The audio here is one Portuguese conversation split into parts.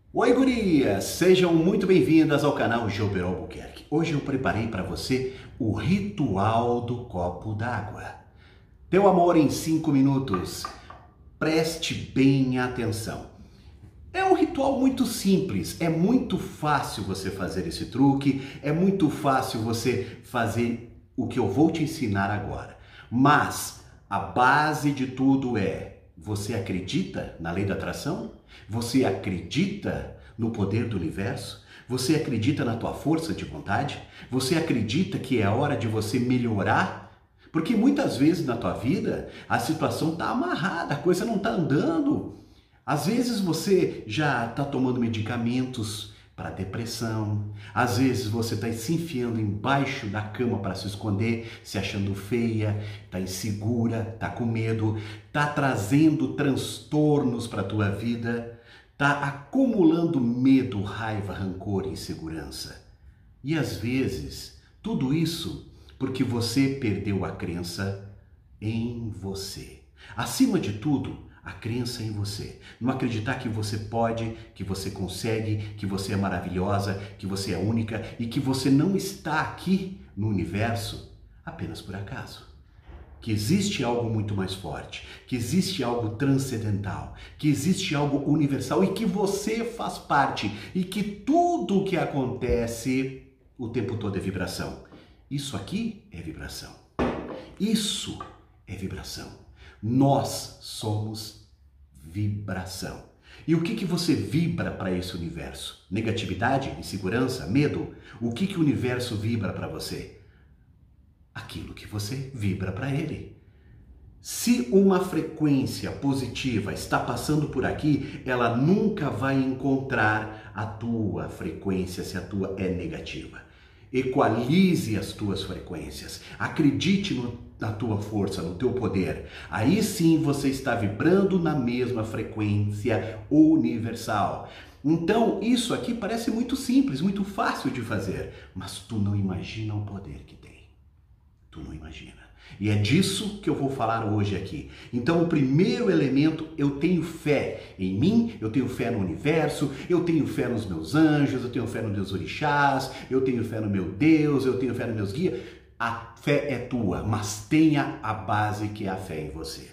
Oi, gurias! Sejam muito bem-vindas ao canal Jober Albuquerque. Hoje eu preparei para você o ritual do copo d'água. Teu amor em 5 minutos. Preste bem atenção. É um ritual muito simples, é muito fácil você fazer esse truque, é muito fácil você fazer o que eu vou te ensinar agora. Mas a base de tudo é: você acredita na lei da atração? Você acredita no poder do universo? Você acredita na tua força de vontade? Você acredita que é hora de você melhorar? Porque muitas vezes na tua vida a situação está amarrada, a coisa não está andando. Às vezes você já está tomando medicamentos para depressão, às vezes você está se enfiando embaixo da cama para se esconder, se achando feia, está insegura, está com medo, está trazendo transtornos para a tua vida, está acumulando medo, raiva, rancor e insegurança. E às vezes tudo isso porque você perdeu a crença em você. Acima de tudo, a crença em você. Não acreditar que você pode, que você consegue, que você é maravilhosa, que você é única e que você não está aqui no universo apenas por acaso. Que existe algo muito mais forte, que existe algo transcendental, que existe algo universal e que você faz parte e que tudo o que acontece o tempo todo é vibração. Isso aqui é vibração. Isso é vibração. Nós somos vibração. E o que você vibra para esse universo? Negatividade, insegurança, medo? O que o universo vibra para você? Aquilo que você vibra para ele. Se uma frequência positiva está passando por aqui, ela nunca vai encontrar a tua frequência se a tua é negativa. Equalize as tuas frequências, acredite na tua força, no teu poder. Aí sim você está vibrando na mesma frequência universal. Então isso aqui parece muito simples, muito fácil de fazer, mas tu não imagina o poder que tem. Tu não imagina. E é disso que eu vou falar hoje aqui. Então, o primeiro elemento, eu tenho fé em mim, eu tenho fé no universo, eu tenho fé nos meus anjos, eu tenho fé nos meus orixás, eu tenho fé no meu Deus, eu tenho fé nos meus guias. A fé é tua, mas tenha a base que é a fé em você.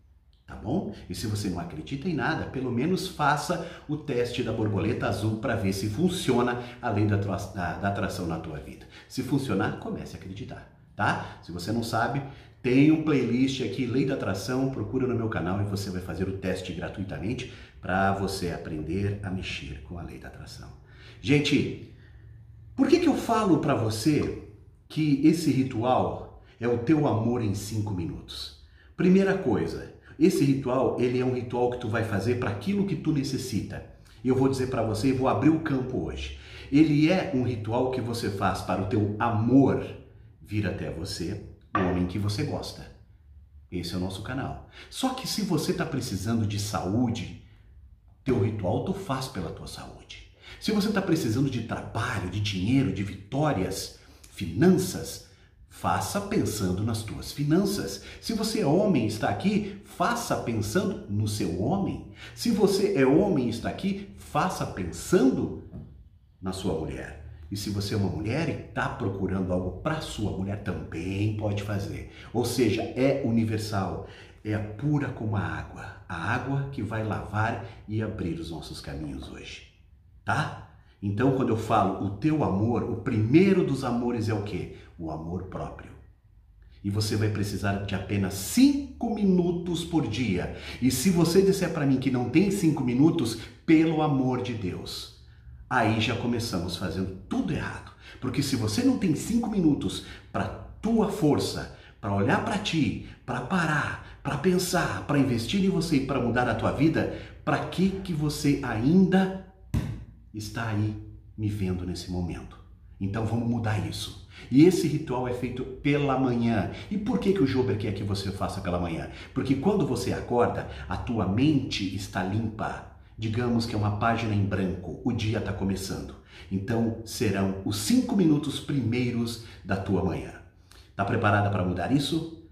Tá bom? E se você não acredita em nada, pelo menos faça o teste da borboleta azul para ver se funciona a lei da atração na tua vida. Se funcionar, comece a acreditar. Tá? Se você não sabe, tem um playlist aqui, Lei da Atração, procura no meu canal e você vai fazer o teste gratuitamente para você aprender a mexer com a Lei da Atração. Gente, por que eu falo para você que esse ritual é o teu amor em 5 minutos? Primeira coisa, esse ritual, ele é um ritual que tu vai fazer para aquilo que tu necessita. E eu vou dizer para você, vou abrir o campo hoje. Ele é um ritual que você faz para o teu amor vir até você, o homem que você gosta. Esse é o nosso canal. Só que se você está precisando de saúde, teu ritual tu faz pela tua saúde. Se você está precisando de trabalho, de dinheiro, de vitórias, finanças, faça pensando nas tuas finanças. Se você é homem e está aqui, faça pensando no seu homem. Se você é homem e está aqui, faça pensando na sua mulher. E se você é uma mulher e está procurando algo para sua mulher, também pode fazer. Ou seja, é universal, é pura como a água que vai lavar e abrir os nossos caminhos hoje. Tá? Então, quando eu falo o teu amor, o primeiro dos amores é o quê? O amor próprio. E você vai precisar de apenas 5 minutos por dia. E se você disser para mim que não tem 5 minutos, pelo amor de Deus, aí já começamos fazendo tudo errado. Porque se você não tem 5 minutos para tua força, para olhar para ti, para parar, para pensar, para investir em você e para mudar a tua vida, para que você ainda está aí me vendo nesse momento? Então vamos mudar isso. E esse ritual é feito pela manhã. E por que o Jober quer que você faça pela manhã? Porque quando você acorda, a tua mente está limpa. Digamos que é uma página em branco, o dia está começando. Então serão os 5 minutos primeiros da tua manhã. Tá preparada para mudar isso?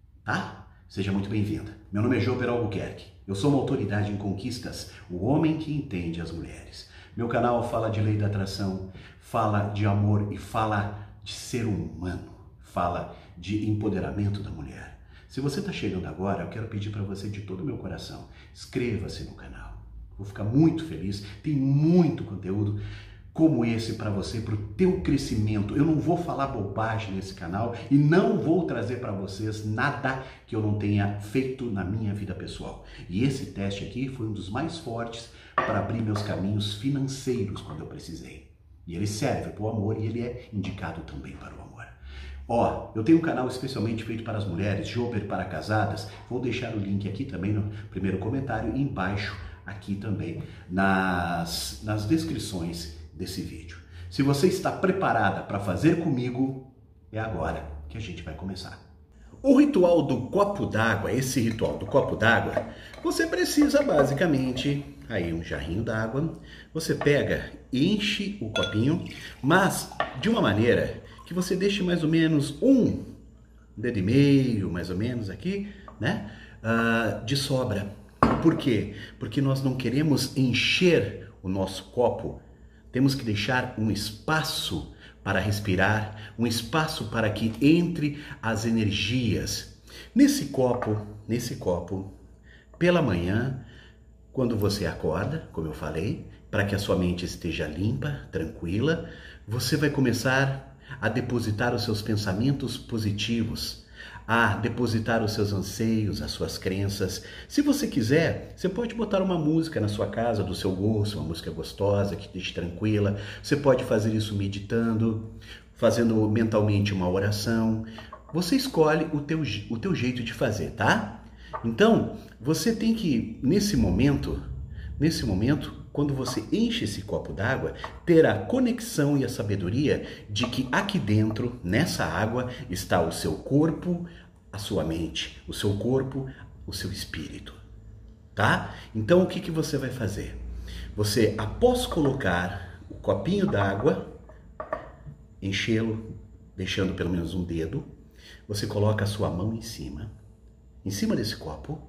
Tá? Seja muito bem-vinda. Meu nome é Jober Albuquerque. Eu sou uma autoridade em conquistas, o homem que entende as mulheres. Meu canal fala de lei da atração, fala de amor e fala de ser humano, fala de empoderamento da mulher. Se você está chegando agora, eu quero pedir para você de todo o meu coração, inscreva-se no canal. Vou ficar muito feliz, tem muito conteúdo como esse para você, para o teu crescimento. Eu não vou falar bobagem nesse canal e não vou trazer para vocês nada que eu não tenha feito na minha vida pessoal. E esse teste aqui foi um dos mais fortes para abrir meus caminhos financeiros quando eu precisei. E ele serve para o amor e ele é indicado também para o amor. Ó, eu tenho um canal especialmente feito para as mulheres, Jober para casadas. Vou deixar o link aqui também no primeiro comentário e embaixo aqui também nas descrições desse vídeo. Se você está preparada para fazer comigo, é agora que a gente vai começar. O ritual do copo d'água, esse ritual do copo d'água, você precisa basicamente aí um jarrinho d'água, você pega, enche o copinho, mas de uma maneira que você deixe mais ou menos um dedo e meio, mais ou menos aqui, né, de sobra. Por quê? Porque nós não queremos encher o nosso copo. Temos que deixar um espaço para respirar, um espaço para que entre as energias. Nesse copo, pela manhã, quando você acorda, como eu falei, para que a sua mente esteja limpa, tranquila, você vai começar a depositar os seus pensamentos positivos, a depositar os seus anseios, as suas crenças. Se você quiser, você pode botar uma música na sua casa do seu gosto, uma música gostosa, que te deixe tranquila. Você pode fazer isso meditando, fazendo mentalmente uma oração. Você escolhe o teu jeito de fazer, tá? Então, você tem que, nesse momento, quando você enche esse copo d'água, ter a conexão e a sabedoria de que aqui dentro, nessa água, está o seu corpo, a sua mente, o seu corpo, o seu espírito, tá? Então, o que você vai fazer? Você, após colocar o copinho d'água, enchê-lo, deixando pelo menos um dedo, você coloca a sua mão em cima desse copo,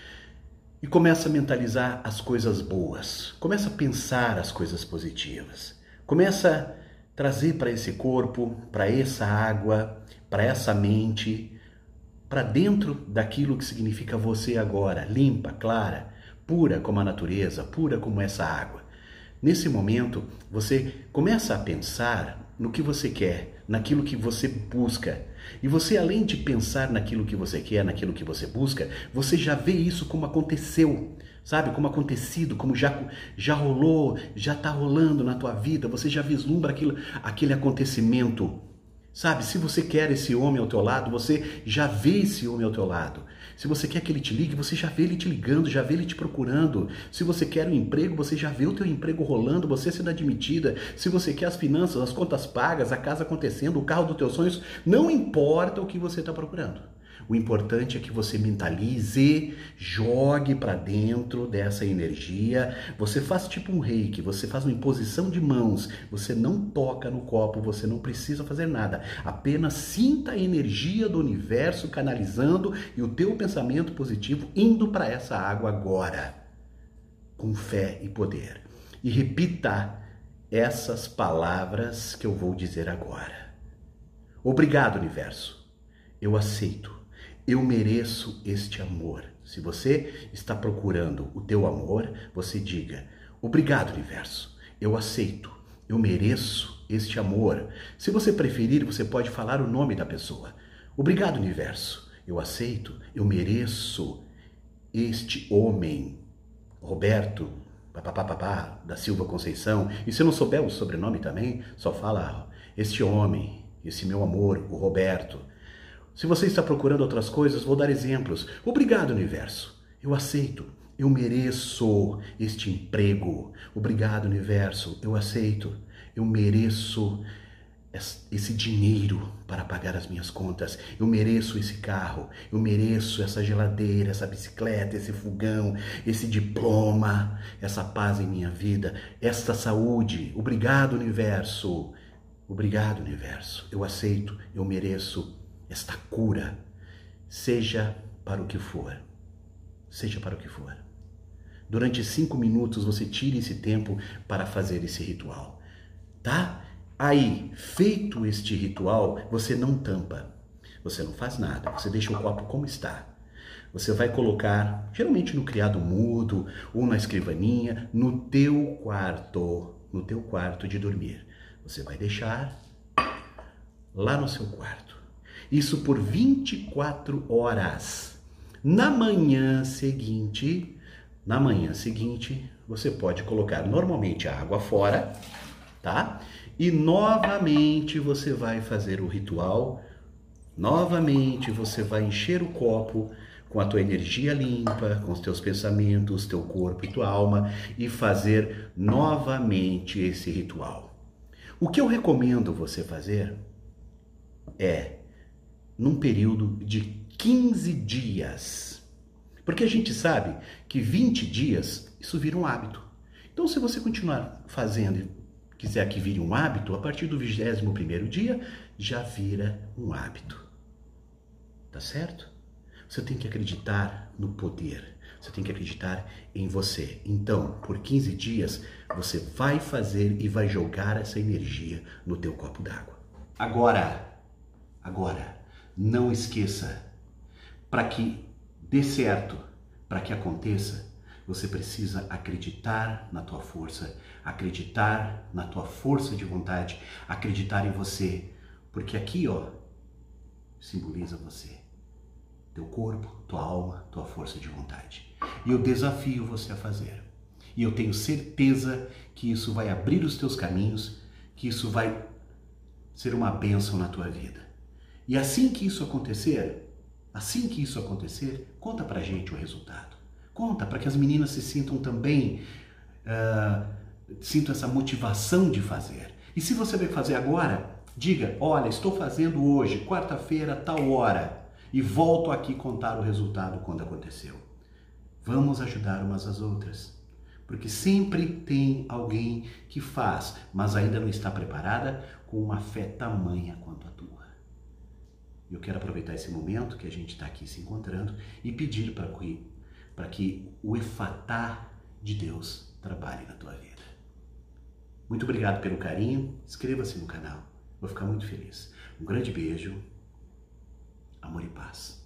e começa a mentalizar as coisas boas, começa a pensar as coisas positivas, começa a trazer para esse corpo, para essa água, para essa mente, para dentro daquilo que significa você agora, limpa, clara, pura como a natureza, pura como essa água. Nesse momento, você começa a pensar no que você quer, naquilo que você busca. E você, além de pensar naquilo que você quer, naquilo que você busca, você já vê isso como aconteceu, sabe? Como acontecido, como já rolou, já está rolando na tua vida. Você já vislumbra aquele acontecimento, sabe? Se você quer esse homem ao teu lado, você já vê esse homem ao teu lado. Se você quer que ele te ligue, você já vê ele te ligando, já vê ele te procurando. Se você quer um emprego, você já vê o teu emprego rolando, você sendo admitida. Se você quer as finanças, as contas pagas, a casa acontecendo, o carro dos teus sonhos, não importa o que você está procurando. O importante é que você mentalize, jogue para dentro dessa energia. Você faz tipo um reiki, você faz uma imposição de mãos. Você não toca no copo, você não precisa fazer nada. Apenas sinta a energia do universo canalizando e o teu pensamento positivo indo para essa água agora, com fé e poder. E repita essas palavras que eu vou dizer agora. Obrigado, universo. Eu aceito. Eu mereço este amor. Se você está procurando o teu amor, você diga: obrigado, universo. Eu aceito. Eu mereço este amor. Se você preferir, você pode falar o nome da pessoa. Obrigado, universo. Eu aceito. Eu mereço este homem. Roberto da Silva Conceição. E se não souber o sobrenome também, só fala este homem, esse meu amor, o Roberto. Se você está procurando outras coisas, vou dar exemplos. Obrigado, universo. Eu aceito. Eu mereço este emprego. Obrigado, universo. Eu aceito. Eu mereço esse dinheiro para pagar as minhas contas. Eu mereço esse carro. Eu mereço essa geladeira, essa bicicleta, esse fogão, esse diploma, essa paz em minha vida, esta saúde. Obrigado, universo. Obrigado, universo. Eu aceito. Eu mereço esta cura, seja para o que for, seja para o que for. Durante 5 minutos você tire esse tempo para fazer esse ritual, tá? Aí, feito este ritual, você não tampa, você não faz nada, você deixa o copo como está. Você vai colocar, geralmente no criado mudo ou na escrivaninha, no teu quarto de dormir. Você vai deixar lá no seu quarto. Isso por 24 horas. Na manhã seguinte, você pode colocar normalmente a água fora, tá? E novamente você vai fazer o ritual. Novamente você vai encher o copo com a tua energia limpa, com os teus pensamentos, teu corpo e tua alma e fazer novamente esse ritual. O que eu recomendo você fazer é num período de 15 dias. Porque a gente sabe que 20 dias, isso vira um hábito. Então, se você continuar fazendo e quiser que vire um hábito, a partir do 21º dia, já vira um hábito. Tá certo? Você tem que acreditar no poder. Você tem que acreditar em você. Então, por 15 dias, você vai fazer e vai jogar essa energia no teu copo d'água. Agora, não esqueça, para que dê certo, para que aconteça, você precisa acreditar na tua força, acreditar na tua força de vontade, acreditar em você, porque aqui, ó, simboliza você, teu corpo, tua alma, tua força de vontade. E eu desafio você a fazer. E eu tenho certeza que isso vai abrir os teus caminhos, que isso vai ser uma bênção na tua vida. E assim que isso acontecer, conta pra gente o resultado. Conta para que as meninas se sintam também, sintam essa motivação de fazer. E se você vai fazer agora, diga, olha, estou fazendo hoje, quarta-feira, tal hora, e volto aqui contar o resultado quando aconteceu. Vamos ajudar umas às outras, porque sempre tem alguém que faz, mas ainda não está preparada com uma fé tamanha quanto a tua. Eu quero aproveitar esse momento que a gente está aqui se encontrando e pedir para que o efatá de Deus trabalhe na tua vida. Muito obrigado pelo carinho, inscreva-se no canal, vou ficar muito feliz. Um grande beijo, amor e paz.